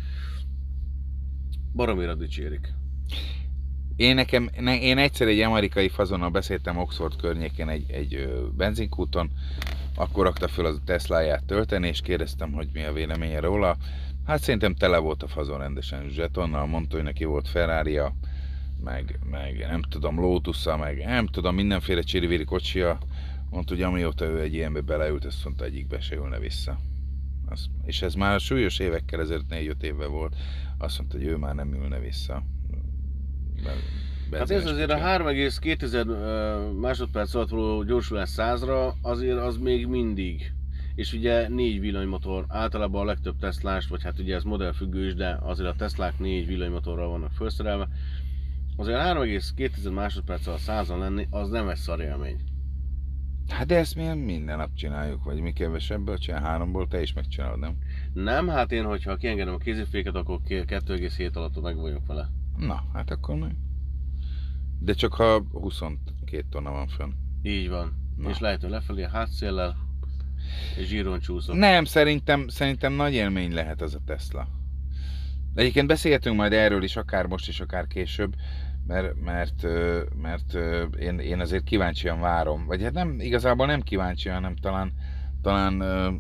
baromira dicsérik. Én nekem, ne, én egyszer egy amerikai fazonnal beszéltem Oxford környékén egy, egy ö, benzinkúton, akkor rakta föl a Tesláját tölteni, és kérdeztem, hogy mi a véleménye róla. Hát szerintem tele volt a fazon rendesen zsetonnal, mondta, hogy neki volt Ferraria, meg, meg nem tudom, Lotusa, meg nem tudom, mindenféle csiriviri kocsia. Mondta, hogy amióta ő egy ilyenbe beleült, azt mondta, egyikbe se ülne vissza. Azt, és ez már súlyos évekkel, ezért négy-öt évvel volt. Azt mondta, hogy ő már nem ülne vissza. Be- Hát ez azért a három egész két másodperc alatt való gyorsulás százra azért az még mindig. És ugye négy villanymotor, általában a legtöbb Teslás, vagy hát ugye ez modellfüggő is, de azért a Teslák négy villanymotorral vannak felszerelve. Azért a három egész két másodperc alatt százan lenni, az nem egy szar élmény. Hát de ezt mi minden nap csináljuk, vagy mi kevesebből csinál, háromból, te is megcsinálod, nem? Nem, hát én, hogyha kiengedem a kéziféket, akkor kettő egész hét alatt meg vagyok vele. Na, hát akkor meg. De csak ha huszonkét tonna van fönn. Így van. Na. És lehető lefelé a hátszéllel, és zsíron csúszok. Nem, szerintem, szerintem nagy élmény lehet az a Tesla. De egyébként beszélhetünk majd erről is, akár most is, akár később, mert, mert, ö, mert ö, én, én azért kíváncsian várom. Vagy hát nem, igazából nem kíváncsian, hanem talán, talán ö,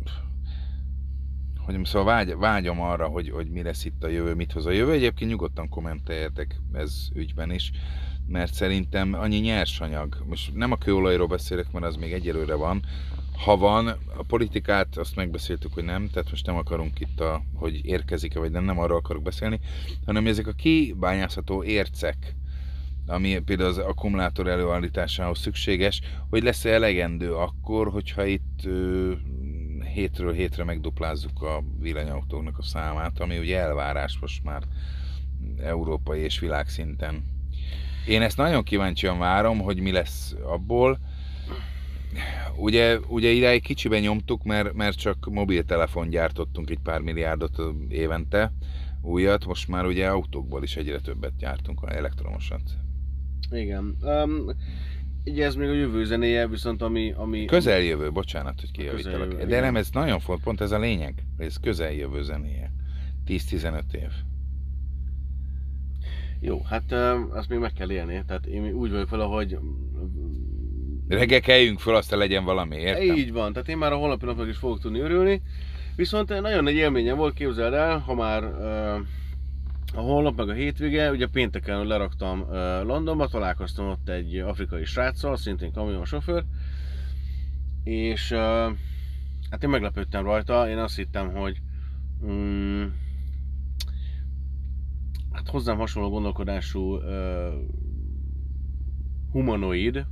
hogy szóval vágy, vágyom arra, hogy, hogy mi lesz itt a jövő, mit hoz a jövő. Egyébként nyugodtan kommenteljetek ez ügyben is, mert szerintem annyi nyersanyag, most nem a kőolajról beszélek, mert az még egyelőre van, ha van, a politikát azt megbeszéltük, hogy nem, tehát most nem akarunk itt, a, hogy érkezik-e vagy nem, nem arról akarok beszélni, hanem ezek a kibányászható ércek, ami például az akkumulátor előállításához szükséges, hogy lesz-e elegendő akkor, hogyha itt ö, hétről hétre megduplázzuk a villanyautóknak a számát, ami ugye elvárás most már európai és világszinten. Én ezt nagyon kíváncsian várom, hogy mi lesz abból. Ugye, ugye idáig kicsiben nyomtuk, mert, mert csak mobiltelefon gyártottunk egy pár milliárdot évente, újat, most már ugye autókból is egyre többet gyártunk, elektromosat. Igen. Um, ugye ez még a jövő zenéje, viszont ami... ami Közeljövő, bocsánat, hogy kijavítalak. Közeljövő, De igen. nem, ez nagyon fontos, pont ez a lényeg, hogy ez közeljövő zenéje. tíz-tizenöt év. Jó, hát um, azt még meg kell élni. Tehát én úgy vagyok vele, hogy... Reggel keljünk föl, aztán legyen valami, értem? Így van, tehát én már a holnapi napnak is fogok tudni örülni. Viszont nagyon nagy élményem volt, képzeld el, ha már uh, a holnap meg a hétvége, ugye pénteken leraktam uh, Londonba, találkoztam ott egy afrikai sráccal, szintén kamionsofőr, és uh, hát én meglepődtem rajta, én azt hittem, hogy um, hát hozzám hasonló gondolkodású uh, humanoid.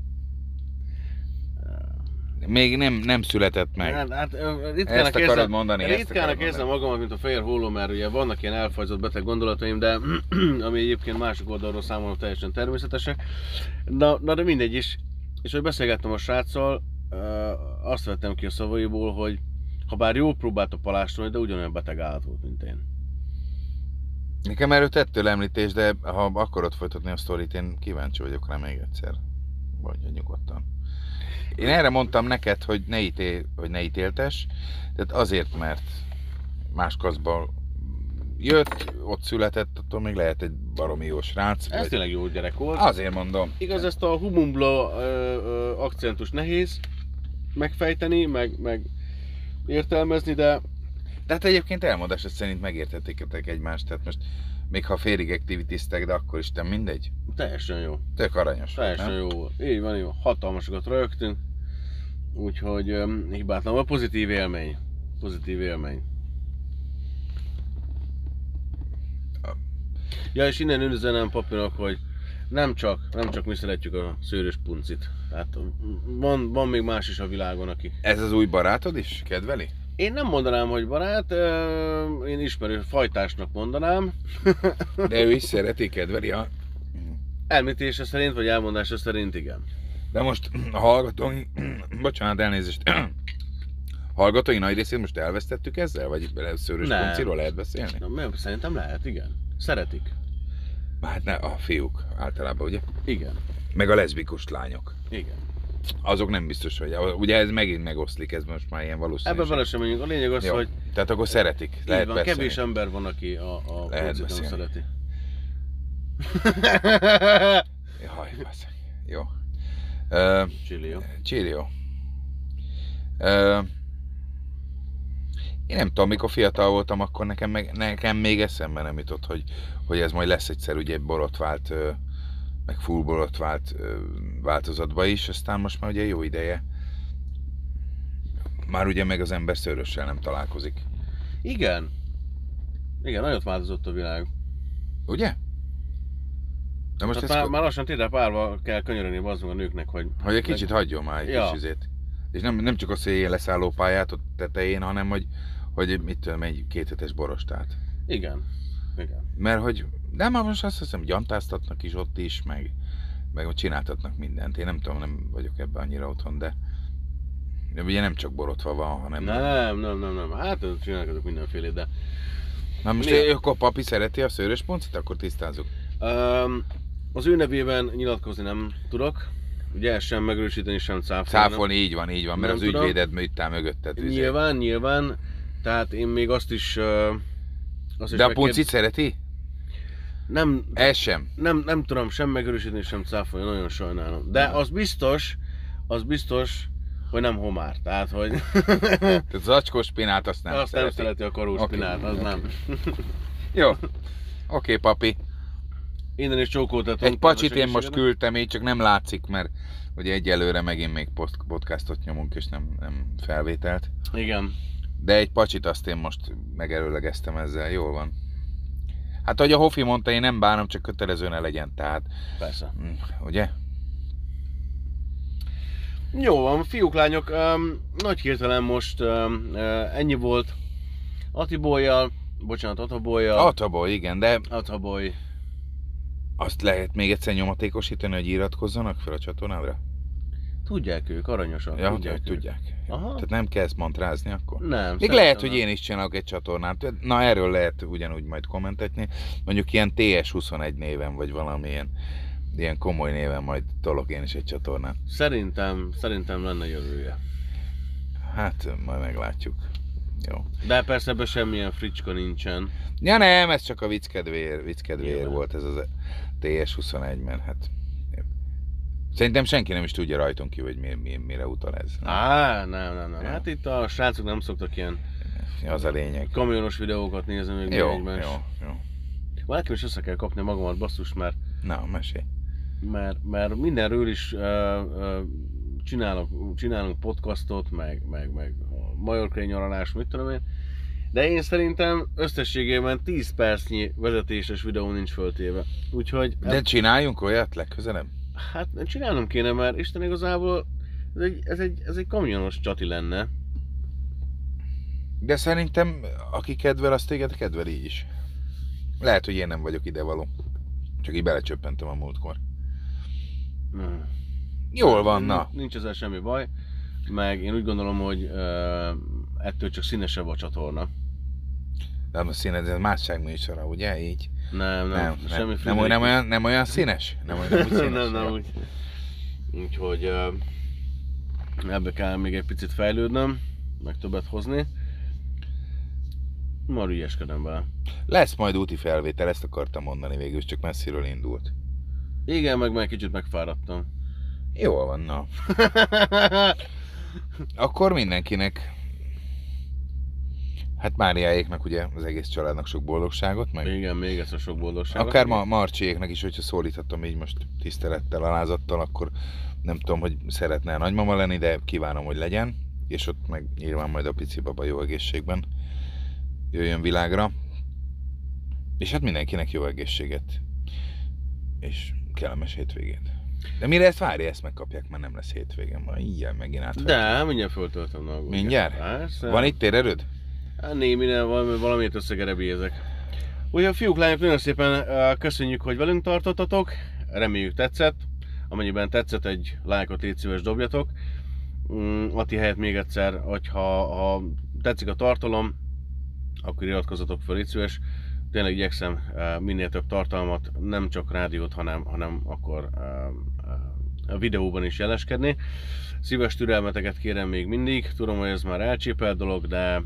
Még nem, nem született meg. Hát, hát Ezt ritkának akarod érzem, mondani, ezt ritkának akarod érzem mondani. magamat, mint a fehér holló, mert ugye vannak ilyen elfajzott beteg gondolataim, de ami egyébként másik oldalról számomra teljesen természetesek. Na, na de mindegy is. És hogy beszélgettem a sráccal, azt vettem ki a szavaiból, hogy ha bár jól próbálta palástolni, de ugyanolyan beteg állat volt, mint én. Nekem erről tettől említés, de ha akarod folytatni a sztorit, én kíváncsi vagyok rá még egyszer. Vagy nyugodtan. Én erre mondtam neked, hogy ne, ítél, hogy ne ítéltes, tehát azért, mert más kaszból jött, ott született, attól még lehet egy baromi jó srác. Ez vagy... tényleg jó gyerek volt. Azért mondom. Igaz, ezt a humumbla ö, ö, akcentus nehéz megfejteni, meg, meg értelmezni, de De hát egyébként elmondása szerint megértettétek egymást, tehát most még ha félig aktivitisztek, de akkor is nem mindegy. teljesen jó. Tök aranyos volt, Teljesen nem? jó volt. Így van, jó. Hatalmasokat rögtünk. Úgyhogy um, hibátlan volt. Pozitív élmény. Pozitív élmény. Ja, és innen üzenem papírnak, hogy nem csak, nem csak mi szeretjük a szőrös puncit. Tehát van, van még más is a világon, akik... Ez az új barátod is kedveli? Én nem mondanám, hogy barát, ö, én ismerő fajtásnak mondanám. De ő is szereti, kedveli a... Elmítése szerint, vagy elmondása szerint igen. De most a hallgatói... Bocsánat, elnézést. Hallgatói nagy részét most elvesztettük ezzel? Vagy szőrös Nem. punciról lehet beszélni? Na, mert szerintem lehet, igen. Szeretik. Hát ne, a fiúk általában, ugye? Igen. Meg a leszbikus lányok. Igen. Azok nem biztos, hogy... Ugye ez megint megoszlik, ez most már ilyen valószínűség. Ebben bele sem menjünk. A lényeg az, Jó. hogy Tehát akkor szeretik, így lehet van, beszélni. kevés ember van, aki a, a Lehet puncit nem beszélni. szereti. Jaj, basszeg. Jó. Uh, Csillio. Csillio. Uh, én nem tudom, mikor fiatal voltam, akkor nekem, meg, nekem még eszembe nem jutott, hogy, hogy ez majd lesz egyszer ugye borotvált, uh, meg full borotvált uh, változatba is, aztán most már ugye jó ideje. Már ugye meg az ember szőrössel nem találkozik. Igen. Igen, nagyot változott a világ. Ugye? De most Tehát ez, már, már lassan tényleg párva kell könyörögni bazdmeg a nőknek, hogy... hogy egy kicsit hagyjon már egy Ja. kis izét. És nem, nem csak a széjjel leszálló pályát ott tetején, hanem hogy, hogy mit tudom, egy kéthetes borostát. Igen. Igen. Mert hogy, de már most azt hiszem, gyantáztatnak is ott is, meg, meg csináltatnak mindent. Én nem tudom, nem vagyok ebben annyira otthon, de, de ugye nem csak borotva van, hanem... Nem, nem, nem, nem. Hát csinálkozok mindenfélét, de... Na most Mi? akkor papi szereti a szőrös puncit, akkor tisztázzuk. Um, az ő nevében nyilatkozni nem tudok. Ugye sem megerősíteni, sem cáfolni. Cáfolni, így van, így van, mert Nem az tudom. ügyvéded műttál mögötted. üzé. Nyilván, nyilván. Tehát én még azt is... Uh, azt is De a megkér- puncit szereti? Nem, Ez sem. nem, nem tudom sem megerősíteni, sem cáfolni, nagyon sajnálom. De az biztos, az biztos, hogy nem homár. Tehát, hogy Tehát az acskós spinát azt nem azt szereti. nem szereti a karós Oké, spinát, az oké. nem. Jó. Oké, papi. Innen is csókoltatom. Egy pacsit én kedves most segítségedet. küldtem, így csak nem látszik, mert ugye egyelőre megint még post- podcastot nyomunk, és nem, nem felvételt. Igen. De egy pacsit azt én most megerőlegeztem ezzel, jól van. Hát ahogy a Hofi mondta, én nem bánom, csak kötelező ne legyen, tehát, Persze. mm, ugye? Jó van, fiúk, lányok, um, nagy hirtelen most um, uh, ennyi volt Atibollyal, bocsánat, Atabollyal, Ataból, igen, de Ataboly. azt lehet még egyszer nyomatékosítani, hogy iratkozzanak fel a csatornádra? Tudják ők, aranyosak. Ja, tudják. hogy tudják. Aha. Tehát nem kezd mantrázni akkor? Nem. Még lehet, nem. hogy én is csinálok egy csatornát. Na, erről lehet ugyanúgy majd kommentetni. Mondjuk ilyen té es huszonegy néven, vagy valamilyen ilyen komoly néven majd tolok én is egy csatornát. Szerintem, szerintem lenne jövője. Hát, majd meglátjuk. Jó. De persze ebben semmilyen fricska nincsen. Ja nem, ez csak a vicc kedvéért, vicc kedvéért Nyilván. volt ez az té es huszonegy, mert hát... Szerintem senki nem is tudja rajtunk ki, hogy mi, mi, mire utal ez. Á, nem, nem, nem. Ja. Hát itt a srácok nem szoktak ilyen Az a lényeg. kamionos videókat nézni még Jó, egymás. jó, jó. Valakin is össze kell kapni magamat, basszus, mert, Na, mesélj. mert, mert mindenről is uh, uh, csinálok, csinálunk podcastot, meg, meg, meg a majorkai nyaralás, mit tudom én. De én szerintem összességében tíz percnyi vezetéses videó nincs föltéve. Úgyhogy... De csináljunk olyat legközelebb? Hát csinálnom kéne, mert Isten igazából ez egy, ez egy, ez egy kamionos csati lenne. De szerintem, aki kedvel, azt téged kedvel így is. Lehet, hogy én nem vagyok idevaló. Csak így belecsöppentem a múltkor. Hmm. Jól van, na. Nincs ezzel semmi baj. Meg én úgy gondolom, hogy uh, ettől csak színesebb a csatorna. De a színed, ez másságműsora, ugye? Így? Nem, nem, Nem, semmi nem, nem, Friderikus. nem, olyan, nem olyan színes? Nem olyan, nem úgy színes? nem, nem, Jó. úgy. Úgyhogy uh, ebbe kell még egy picit fejlődnöm, meg többet hozni. Már ügyeskedem vele. Lesz majd úti felvétel, ezt akartam mondani végül, csak messziről indult. Igen, meg meg kicsit megfáradtam. Jól van, na. Akkor mindenkinek, hát Máriáéknak ugye az egész családnak sok boldogságot, meg Igen, még egyszer sok boldogságot. akár ma Marcsiéknak is, hogyha szólíthatom így most tisztelettel, alázattal, akkor nem tudom, hogy szeretne a nagymama lenni, de kívánom, hogy legyen, és ott meg nyilván majd a pici baba jó egészségben jöjjön világra. És hát mindenkinek jó egészséget, és kellemes hétvégét. De mire ezt várja, ezt megkapják, mert nem lesz hétvégén, majd ilyen megint át. De, mindjárt föltöltöm. Na, Mindjárt? Persze. Van itt térerőd? Hát némi, nem, valami, valamiért összegerebélyezek. Úgyhogy fiúk, lányok, nagyon szépen uh, köszönjük, hogy velünk tartottatok. Reméljük tetszett. Amennyiben tetszett, egy lájkot légy szíves dobjatok. Um, Ati helyett még egyszer, hogyha ha tetszik a tartalom, akkor iratkozzatok fel, légy szíves. Tényleg igyekszem uh, minél több tartalmat, nem csak rádiót, hanem, hanem akkor uh, uh, a videóban is jeleskedni. Szíves türelmeteket kérem még mindig. Tudom, hogy ez már elcsépelt dolog, de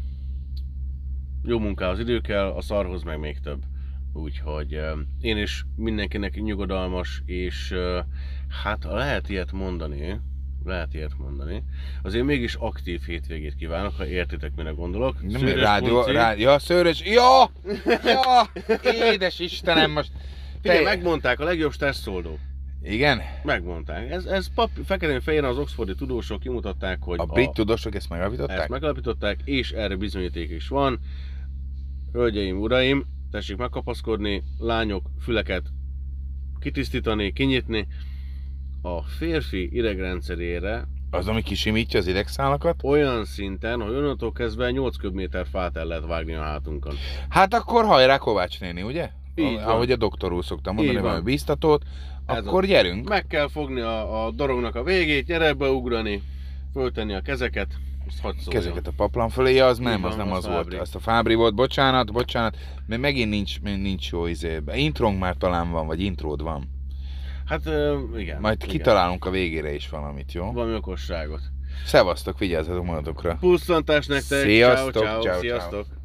jó munkához idő kell, a szarhoz meg még több. Úgyhogy uh, én is mindenkinek nyugodalmas, és uh, hát lehet ilyet mondani, lehet ilyet mondani. Azért mégis aktív hétvégét kívánok, ha értitek, mire gondolok. Nem, Szőrös rádió, punci. rádió, ja, szőrös, ja, ja, édes Istenem, most. Figyelj, Te- megmondták, a legjobb stresszoldó. Igen? Megmondták. Ez, ez pap, feketén-fehéren az oxfordi tudósok kimutatták, hogy A brit tudósok ezt megalapították? ezt megalapították, és erre bizonyíték is van. Hölgyeim, uraim, tessék megkapaszkodni, lányok, füleket kitisztítani, kinyitni. A férfi idegrendszerére Az, ami kisimítja az idegszálakat? olyan szinten, hogy onnantól kezdve nyolc köbméter fát el lehet vágni a hátunkon. Hát akkor hajrá Kovács néni, ugye? Így A- van. Ahogy a doktor úr szoktam mondani, Így van. valami biztatót. Ez Akkor az. gyerünk. Meg kell fogni a, a dorognak a végét, gyere beugrani, föltenni a kezeket, azt hadd szóljon. Kezeket a paplan fölé, az nem, van, az nem az az volt. Fábri. Azt a Fábri volt, bocsánat, bocsánat, mert megint nincs, nincs jó izé. Intrónk már talán van, vagy intród van. Hát ö, igen. Majd igen. kitalálunk a végére is valamit, jó? Valami okosságot. Szevasztok, vigyázzatok magatokra. Pusztantás nektek! Sziasztok, Ciao, ciao, ciao, ciao. sziasztok!